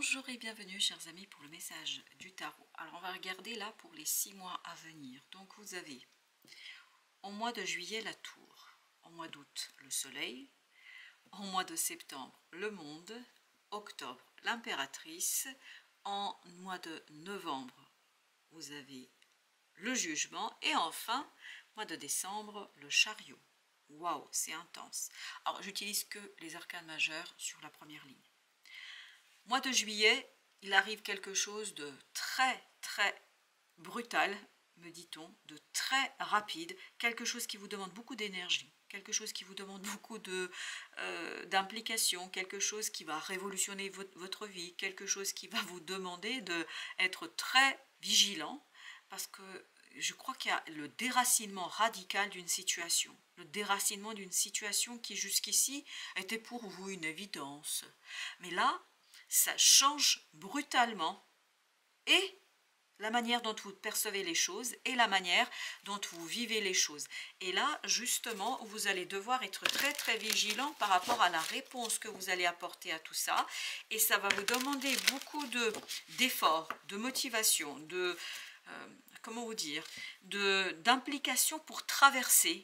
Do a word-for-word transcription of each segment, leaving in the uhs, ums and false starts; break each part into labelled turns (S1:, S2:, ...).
S1: Bonjour et bienvenue chers amis pour le message du tarot. Alors on va regarder là pour les six mois à venir. Donc vous avez en mois de juillet la tour, en mois d'août le soleil, en mois de septembre le monde, octobre l'impératrice, en mois de novembre vous avez le jugement et enfin mois de décembre le chariot. Waouh, c'est intense. Alors j'utilise que les arcanes majeurs sur la première ligne. Mois de juillet, il arrive quelque chose de très très brutal, me dit-on, de très rapide, quelque chose qui vous demande beaucoup d'énergie, quelque chose qui vous demande beaucoup de euh, d'implication, quelque chose qui va révolutionner votre, votre vie, quelque chose qui va vous demander d'être très vigilant, parce que je crois qu'il y a le déracinement radical d'une situation, le déracinement d'une situation qui jusqu'ici était pour vous une évidence. Mais là, ça change brutalement et la manière dont vous percevez les choses et la manière dont vous vivez les choses. Et là, justement, vous allez devoir être très très vigilant par rapport à la réponse que vous allez apporter à tout ça. Et ça va vous demander beaucoup de d'efforts, de motivation, de, euh, comment vous dire, de d'implication pour traverser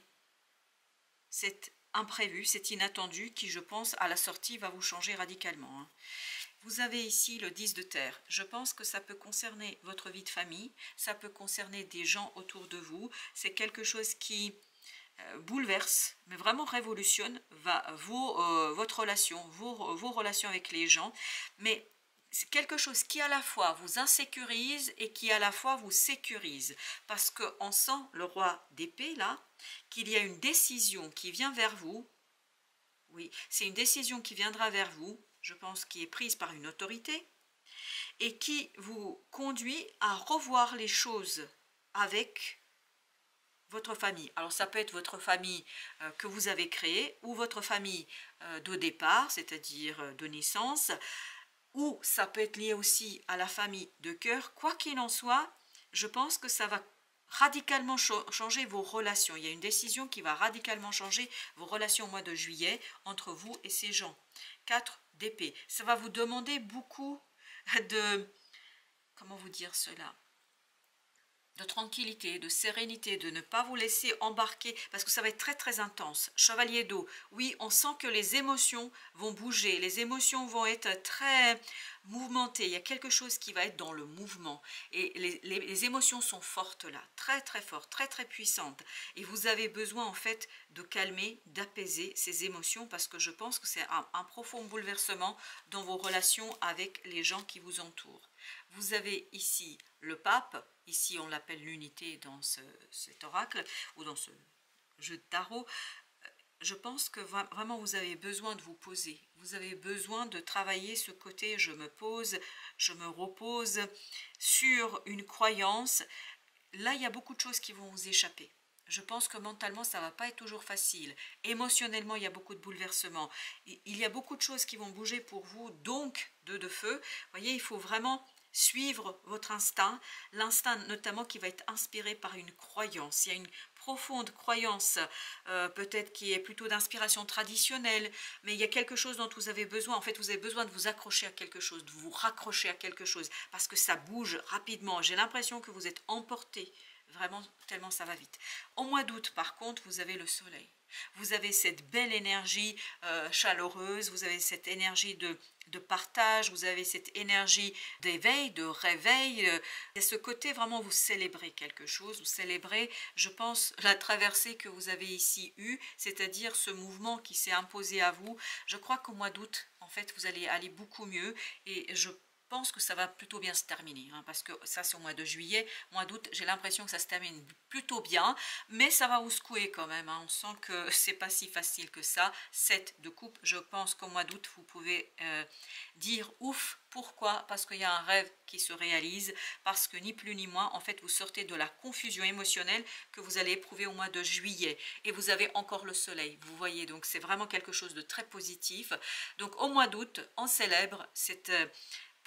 S1: cet imprévu, cet inattendu qui, je pense, à la sortie va vous changer radicalement, hein. Vous avez ici le dix de terre. Je pense que ça peut concerner votre vie de famille, ça peut concerner des gens autour de vous. C'est quelque chose qui euh, bouleverse, mais vraiment révolutionne va, vos, euh, votre relation, vos, vos relations avec les gens. Mais c'est quelque chose qui à la fois vous insécurise et qui à la fois vous sécurise. Parce qu'on sent le roi d'épée là, qu'il y a une décision qui vient vers vous. Oui, c'est une décision qui viendra vers vous, je pense, qui est prise par une autorité et qui vous conduit à revoir les choses avec votre famille. Alors ça peut être votre famille euh, que vous avez créée ou votre famille euh, de départ, c'est-à-dire euh, de naissance, ou ça peut être lié aussi à la famille de cœur. Quoi qu'il en soit, je pense que ça va radicalement changer vos relations. Il y a une décision qui va radicalement changer vos relations au mois de juillet entre vous et ces gens. quatre d'épée. Ça va vous demander beaucoup de, comment vous dire cela, de tranquillité, de sérénité, de ne pas vous laisser embarquer, parce que ça va être très très intense. Chevalier d'eau, oui, on sent que les émotions vont bouger, les émotions vont être très mouvementées, il y a quelque chose qui va être dans le mouvement, et les, les, les émotions sont fortes là, très très fortes, très très puissantes, et vous avez besoin en fait de calmer, d'apaiser ces émotions, parce que je pense que c'est un, un profond bouleversement dans vos relations avec les gens qui vous entourent. Vous avez ici le pape, ici on l'appelle l'unité dans ce, cet oracle ou dans ce jeu de tarot. Je pense que vraiment vous avez besoin de vous poser, vous avez besoin de travailler ce côté je me pose, je me repose sur une croyance. Là il y a beaucoup de choses qui vont vous échapper. Je pense que mentalement ça ne va pas être toujours facile, émotionnellement il y a beaucoup de bouleversements, il y a beaucoup de choses qui vont bouger pour vous, donc deux de feu. Vous voyez, il faut vraiment suivre votre instinct, l'instinct notamment qui va être inspiré par une croyance. Il y a une profonde croyance, euh, peut-être qui est plutôt d'inspiration traditionnelle, mais il y a quelque chose dont vous avez besoin. En fait, vous avez besoin de vous accrocher à quelque chose, de vous raccrocher à quelque chose, parce que ça bouge rapidement. J'ai l'impression que vous êtes emporté, vraiment tellement ça va vite. Au mois d'août, par contre, vous avez le soleil. Vous avez cette belle énergie euh, chaleureuse, vous avez cette énergie de, de partage, vous avez cette énergie d'éveil, de réveil. Euh, et ce côté vraiment, vous célébrez quelque chose, vous célébrez, je pense, la traversée que vous avez ici eue, c'est-à-dire ce mouvement qui s'est imposé à vous. Je crois qu'au mois d'août, en fait, vous allez aller beaucoup mieux et je Je pense que ça va plutôt bien se terminer, hein, parce que ça c'est au mois de juillet, mois d'août, j'ai l'impression que ça se termine plutôt bien, mais ça va vous secouer quand même, hein, on sent que c'est pas si facile que ça. Sept de coupe, je pense qu'au mois d'août vous pouvez euh, dire ouf. Pourquoi? Parce qu'il y a un rêve qui se réalise, parce que ni plus ni moins, en fait vous sortez de la confusion émotionnelle que vous allez éprouver au mois de juillet, et vous avez encore le soleil, vous voyez, donc c'est vraiment quelque chose de très positif. Donc au mois d'août, on célèbre cette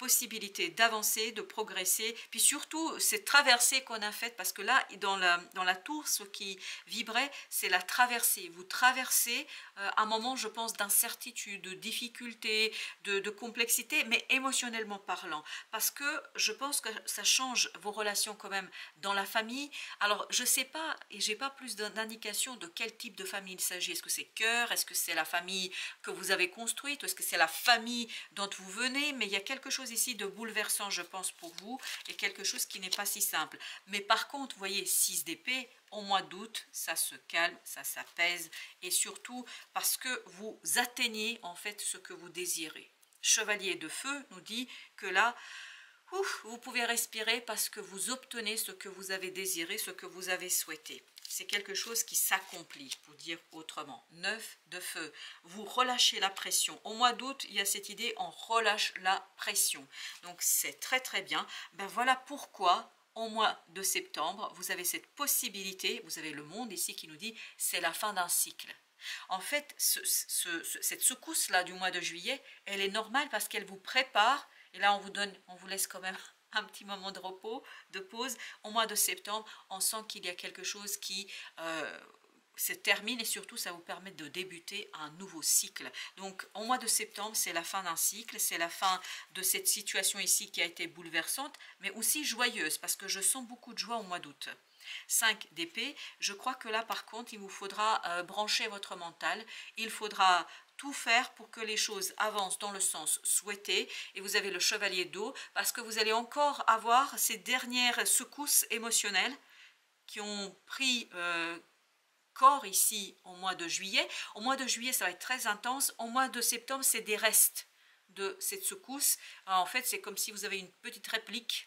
S1: possibilité d'avancer, de progresser, puis surtout cette traversée qu'on a faite, parce que là dans la, dans la tour, ce qui vibrait, c'est la traversée. Vous traversez euh, un moment, je pense, d'incertitude, de difficulté, de, de complexité, mais émotionnellement parlant, parce que je pense que ça change vos relations quand même dans la famille. Alors je sais pas, et j'ai pas plus d'indications de quel type de famille il s'agit. Est-ce que c'est cœur, est-ce que c'est la famille que vous avez construite, est-ce que c'est la famille dont vous venez, mais il y a quelque chose ici de bouleversant, je pense, pour vous, et quelque chose qui n'est pas si simple. Mais par contre, vous voyez, six d'épée, au mois d'août, ça se calme, ça s'apaise, et surtout parce que vous atteignez en fait ce que vous désirez. Chevalier de feu nous dit que là, ouf, vous pouvez respirer parce que vous obtenez ce que vous avez désiré, ce que vous avez souhaité. C'est quelque chose qui s'accomplit, pour dire autrement. Neuf de feu, vous relâchez la pression. Au mois d'août, il y a cette idée, on relâche la pression. Donc c'est très très bien. Ben voilà pourquoi au mois de septembre, vous avez cette possibilité, vous avez le monde ici qui nous dit c'est la fin d'un cycle. En fait, ce, ce, ce, cette secousse-là du mois de juillet, elle est normale parce qu'elle vous prépare, et là on vous donne, on vous laisse quand même un petit moment de repos, de pause. Au mois de septembre, on sent qu'il y a quelque chose qui euh, se termine, et surtout ça vous permet de débuter un nouveau cycle. Donc au mois de septembre, c'est la fin d'un cycle, c'est la fin de cette situation ici qui a été bouleversante, mais aussi joyeuse, parce que je sens beaucoup de joie au mois d'août. cinq d'épée, je crois que là par contre il vous faudra euh, brancher votre mental, il faudra tout faire pour que les choses avancent dans le sens souhaité, et vous avez le chevalier d'eau parce que vous allez encore avoir ces dernières secousses émotionnelles qui ont pris euh, corps ici au mois de juillet. Au mois de juillet ça va être très intense, au mois de septembre c'est des restes de cette secousse. Alors, en fait c'est comme si vous avez une petite réplique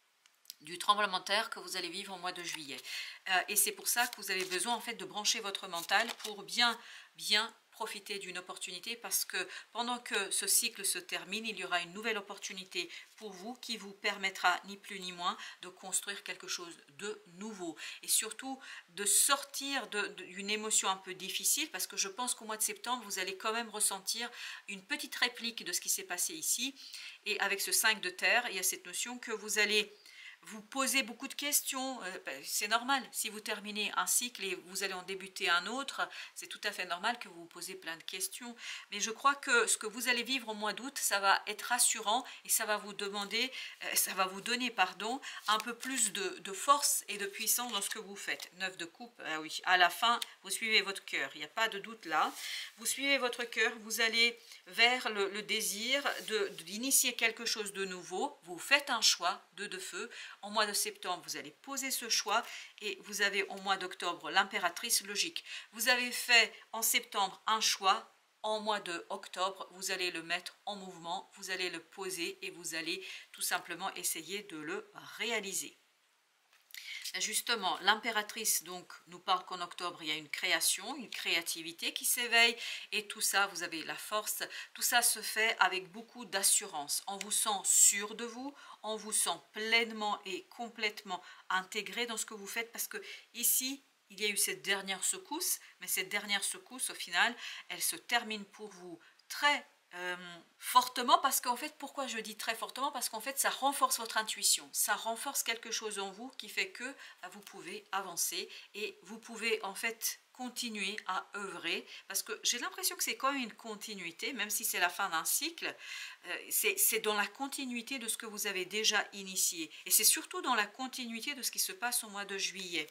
S1: du tremblement de terre que vous allez vivre au mois de juillet. Euh, et c'est pour ça que vous avez besoin en fait de brancher votre mental pour bien, bien profiter d'une opportunité, parce que pendant que ce cycle se termine, il y aura une nouvelle opportunité pour vous qui vous permettra ni plus ni moins de construire quelque chose de nouveau, et surtout de sortir d'une émotion un peu difficile, parce que je pense qu'au mois de septembre, vous allez quand même ressentir une petite réplique de ce qui s'est passé ici. Et avec ce cinq de terre, il y a cette notion que vous allez vous posez beaucoup de questions, euh, ben, c'est normal, si vous terminez un cycle et vous allez en débuter un autre, c'est tout à fait normal que vous vous posez plein de questions, mais je crois que ce que vous allez vivre au mois d'août, ça va être rassurant, et ça va vous demander, euh, ça va vous donner, pardon, un peu plus de, de force et de puissance dans ce que vous faites. neuf de coupe, ah oui, à la fin, vous suivez votre cœur, il n'y a pas de doute là, vous suivez votre cœur, vous allez vers le, le désir d'initier quelque chose de nouveau, vous faites un choix, deux de feu. Au mois de septembre, vous allez poser ce choix, et vous avez au mois d'octobre l'impératrice logique. Vous avez fait en septembre un choix, en mois de octobre, vous allez le mettre en mouvement, vous allez le poser, et vous allez tout simplement essayer de le réaliser. Justement, l'impératrice donc nous parle qu'en octobre il y a une création, une créativité qui s'éveille, et tout ça, vous avez la force, tout ça se fait avec beaucoup d'assurance. On vous sent sûr de vous, on vous sent pleinement et complètement intégré dans ce que vous faites, parce que ici il y a eu cette dernière secousse, mais cette dernière secousse au final elle se termine pour vous très Euh, fortement, parce qu'en fait, pourquoi je dis très fortement, parce qu'en fait ça renforce votre intuition, ça renforce quelque chose en vous qui fait que bah, vous pouvez avancer, et vous pouvez en fait continuer à œuvrer, parce que j'ai l'impression que c'est quand même une continuité, même si c'est la fin d'un cycle, euh, c'est dans la continuité de ce que vous avez déjà initié, et c'est surtout dans la continuité de ce qui se passe au mois de juillet.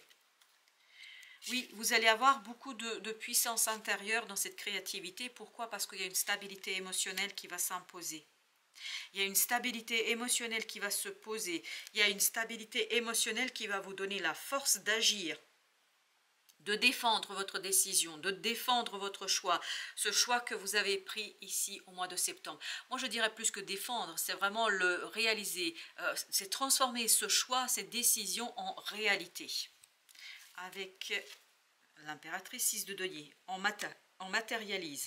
S1: Oui, vous allez avoir beaucoup de, de puissance intérieure dans cette créativité. Pourquoi? Parce qu'il y a une stabilité émotionnelle qui va s'imposer. Il y a une stabilité émotionnelle qui va se poser. Il y a une stabilité émotionnelle qui va vous donner la force d'agir, de défendre votre décision, de défendre votre choix, ce choix que vous avez pris ici au mois de septembre. Moi, je dirais plus que défendre, c'est vraiment le réaliser, euh, c'est transformer ce choix, cette décision en réalité. Avec l'impératrice six de denier, on, mat on matérialise,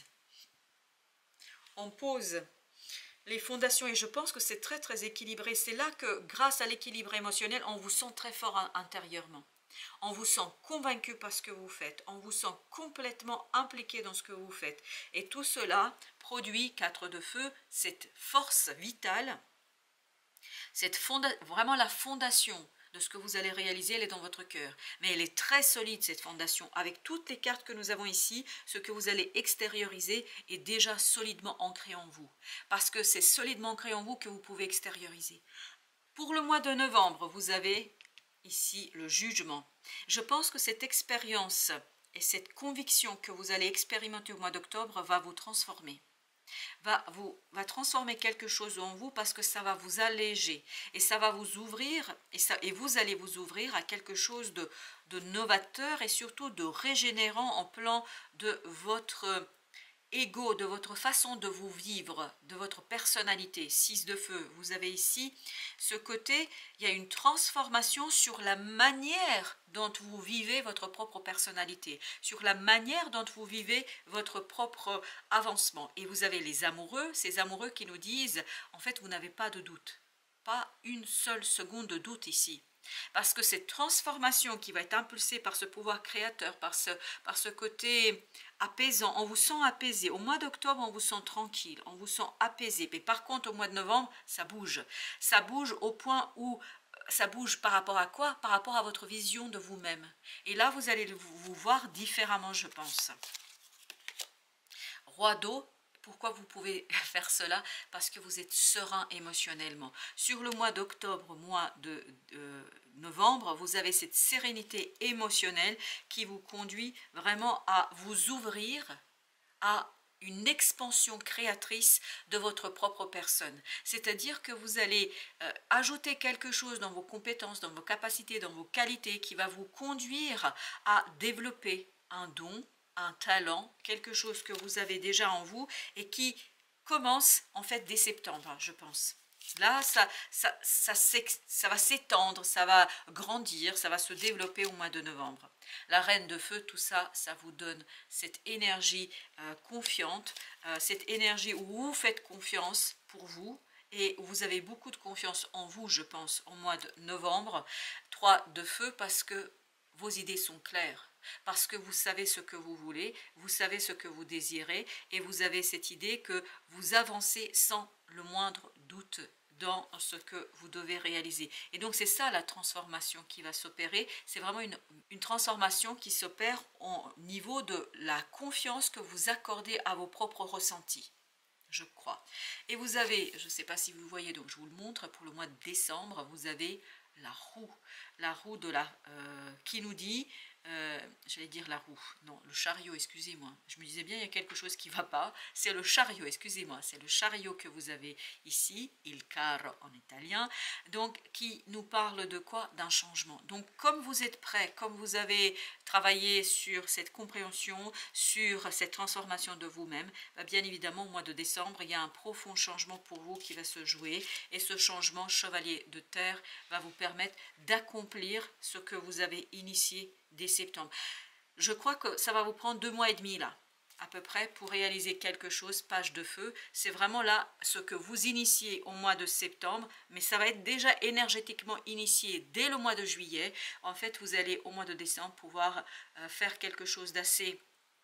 S1: on pose les fondations, et je pense que c'est très très équilibré. C'est là que grâce à l'équilibre émotionnel, on vous sent très fort intérieurement, on vous sent convaincu par ce que vous faites, on vous sent complètement impliqué dans ce que vous faites, et tout cela produit quatre de feu, cette force vitale Cette fonda vraiment la fondation de ce que vous allez réaliser, elle est dans votre cœur. Mais elle est très solide, cette fondation. Avec toutes les cartes que nous avons ici, ce que vous allez extérioriser est déjà solidement ancré en vous. Parce que c'est solidement ancré en vous que vous pouvez extérioriser. Pour le mois de novembre, vous avez ici le jugement. Je pense que cette expérience et cette conviction que vous allez expérimenter au mois d'octobre va vous transformer. Va, vous, va transformer quelque chose en vous parce que ça va vous alléger et ça va vous ouvrir et, ça, et vous allez vous ouvrir à quelque chose de, de novateur et surtout de régénérant en plan de votre ego, de votre façon de vous vivre, de votre personnalité. Six de feu, vous avez ici ce côté, il y a une transformation sur la manière dont vous vivez votre propre personnalité, sur la manière dont vous vivez votre propre avancement. Et vous avez les amoureux, ces amoureux qui nous disent, en fait, vous n'avez pas de doute, pas une seule seconde de doute ici. Parce que cette transformation qui va être impulsée par ce pouvoir créateur, par ce, par ce côté apaisant, on vous sent apaisé. Au mois d'octobre, on vous sent tranquille, on vous sent apaisé. Mais par contre, au mois de novembre, ça bouge. Ça bouge au point où ça bouge par rapport à quoi? Par rapport à votre vision de vous-même. Et là, vous allez vous voir différemment, je pense. Roi d'eau. Pourquoi vous pouvez faire cela? Parce que vous êtes serein émotionnellement. Sur le mois d'octobre, mois de, de novembre, vous avez cette sérénité émotionnelle qui vous conduit vraiment à vous ouvrir à une expansion créatrice de votre propre personne. C'est-à-dire que vous allez euh, ajouter quelque chose dans vos compétences, dans vos capacités, dans vos qualités qui va vous conduire à développer un don, un talent, quelque chose que vous avez déjà en vous et qui commence en fait dès septembre, je pense. Là, ça, ça, ça, ça va s'étendre, ça va grandir, ça va se développer au mois de novembre. La reine de feu, tout ça, ça vous donne cette énergie euh, confiante, euh, cette énergie où vous faites confiance pour vous et où vous avez beaucoup de confiance en vous, je pense, au mois de novembre. Trois de feu parce que vos idées sont claires. Parce que vous savez ce que vous voulez, vous savez ce que vous désirez et vous avez cette idée que vous avancez sans le moindre doute dans ce que vous devez réaliser. Et donc c'est ça la transformation qui va s'opérer, c'est vraiment une, une transformation qui s'opère au niveau de la confiance que vous accordez à vos propres ressentis, je crois. Et vous avez, je ne sais pas si vous voyez, donc je vous le montre, pour le mois de décembre, vous avez la roue, la roue de la, euh, qui nous dit... Euh, j'allais dire la roue, non, le chariot, excusez-moi, je me disais bien il y a quelque chose qui ne va pas, c'est le chariot, excusez-moi, c'est le chariot que vous avez ici, il carro en italien, donc qui nous parle de quoi? D'un changement. Donc comme vous êtes prêt, comme vous avez travaillé sur cette compréhension, sur cette transformation de vous-même, bah bien évidemment au mois de décembre, il y a un profond changement pour vous qui va se jouer, et ce changement chevalier de terre va vous permettre d'accomplir ce que vous avez initié dès septembre. Je crois que ça va vous prendre deux mois et demi là, à peu près, pour réaliser quelque chose, page de feu. C'est vraiment là ce que vous initiez au mois de septembre, mais ça va être déjà énergétiquement initié dès le mois de juillet. En fait, vous allez au mois de décembre pouvoir euh, faire quelque chose d'assez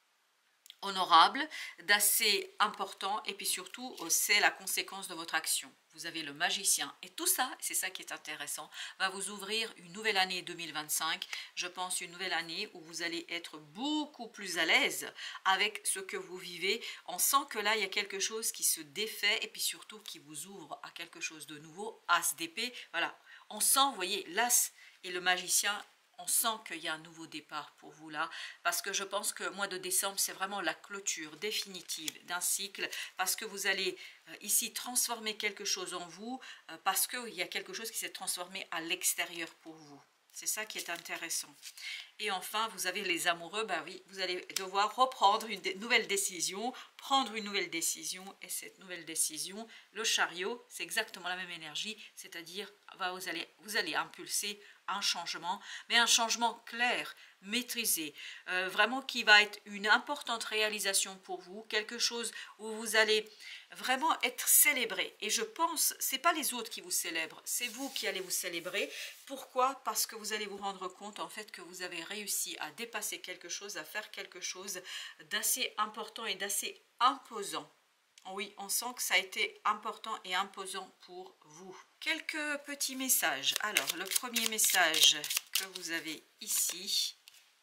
S1: honorable, d'assez important, et puis surtout c'est la conséquence de votre action. Vous avez le magicien et tout ça, c'est ça qui est intéressant, va vous ouvrir une nouvelle année deux mille vingt-cinq, je pense une nouvelle année où vous allez être beaucoup plus à l'aise avec ce que vous vivez. On sent que là il y a quelque chose qui se défait et puis surtout qui vous ouvre à quelque chose de nouveau. As d'épée, voilà, on sent, vous voyez, l'as et le magicien. On sent qu'il y a un nouveau départ pour vous là, parce que je pense que le mois de décembre, c'est vraiment la clôture définitive d'un cycle, parce que vous allez euh, ici transformer quelque chose en vous, euh, parce qu'il y a quelque chose qui s'est transformé à l'extérieur pour vous. C'est ça qui est intéressant. Et enfin, vous avez les amoureux, ben oui, vous allez devoir reprendre une nouvelle décision, prendre une nouvelle décision, et cette nouvelle décision, le chariot, c'est exactement la même énergie, c'est-à-dire, vous allez, vous allez impulser un changement, mais un changement clair, maîtrisé, euh, vraiment qui va être une importante réalisation pour vous, quelque chose où vous allez vraiment être célébré. Et je pense, c'est pas les autres qui vous célèbrent, c'est vous qui allez vous célébrer. Pourquoi? Parce que vous allez vous rendre compte en fait que vous avez réussi à dépasser quelque chose, à faire quelque chose d'assez important et d'assez imposant. Oui, on sent que ça a été important et imposant pour vous. Quelques petits messages. Alors, le premier message que vous avez ici,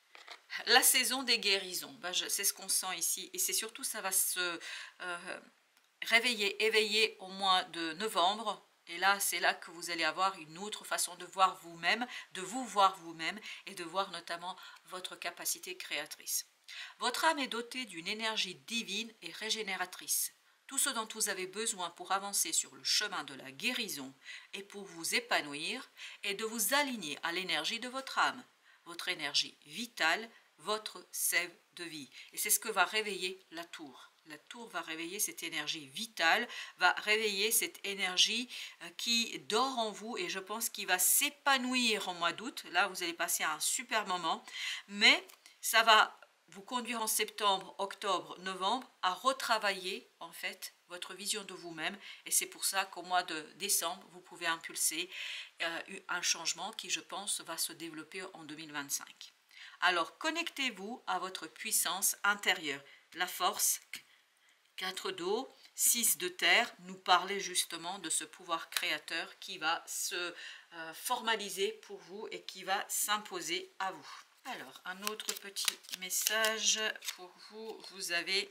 S1: la saison des guérisons. Ben, c'est ce qu'on sent ici. Et c'est surtout, ça va se euh, réveiller, éveiller au mois de novembre. Et là, c'est là que vous allez avoir une autre façon de voir vous-même, de vous voir vous-même et de voir notamment votre capacité créatrice. Votre âme est dotée d'une énergie divine et régénératrice. Tout ce dont vous avez besoin pour avancer sur le chemin de la guérison et pour vous épanouir est de vous aligner à l'énergie de votre âme, votre énergie vitale, votre sève de vie. Et c'est ce que va réveiller la tour. La tour va réveiller cette énergie vitale, va réveiller cette énergie qui dort en vous et je pense qu'il va s'épanouir en mois d'août. Là, vous allez passer un super moment, mais ça va vous conduire en septembre, octobre, novembre à retravailler en fait votre vision de vous-même et c'est pour ça qu'au mois de décembre vous pouvez impulser euh, un changement qui je pense va se développer en deux mille vingt-cinq. Alors connectez-vous à votre puissance intérieure, la force, quatre d'eau, six de terre, nous parlait justement de ce pouvoir créateur qui va se euh, formaliser pour vous et qui va s'imposer à vous. Alors, un autre petit message pour vous, vous avez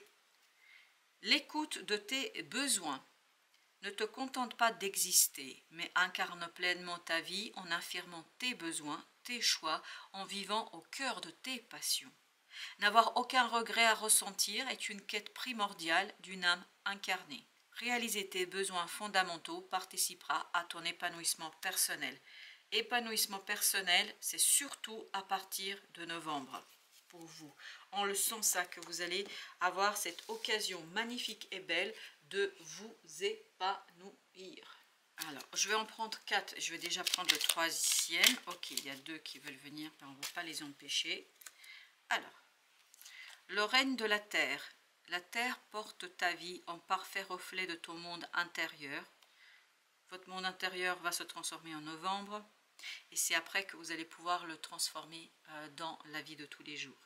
S1: l'écoute de tes besoins. Ne te contente pas d'exister, mais incarne pleinement ta vie en affirmant tes besoins, tes choix, en vivant au cœur de tes passions. N'avoir aucun regret à ressentir est une quête primordiale d'une âme incarnée. Réaliser tes besoins fondamentaux participera à ton épanouissement personnel. Épanouissement personnel, c'est surtout à partir de novembre pour vous. On le sent ça, que vous allez avoir cette occasion magnifique et belle de vous épanouir. Alors, je vais en prendre quatre. Je vais déjà prendre le troisième. Ok, il y a deux qui veulent venir, mais on ne va pas les empêcher. Alors, le règne de la terre. La terre porte ta vie en parfait reflet de ton monde intérieur. Votre monde intérieur va se transformer en novembre. Et c'est après que vous allez pouvoir le transformer dans la vie de tous les jours.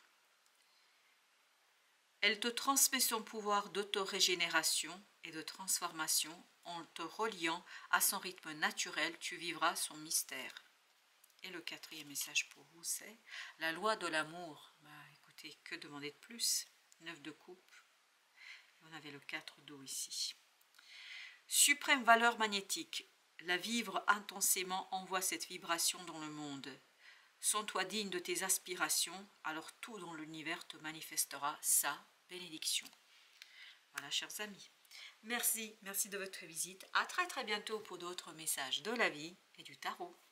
S1: Elle te transmet son pouvoir d'autorégénération et de transformation. En te reliant à son rythme naturel, tu vivras son mystère. Et le quatrième message pour vous, c'est la loi de l'amour. Bah, écoutez, que demander de plus? neuf de coupe. On avait le quatre d'eau ici. Suprême valeur magnétique. La vivre intensément envoie cette vibration dans le monde. Sens-toi digne de tes aspirations, alors tout dans l'univers te manifestera sa bénédiction. Voilà, chers amis. Merci, merci de votre visite. À très très bientôt pour d'autres messages de la vie et du tarot.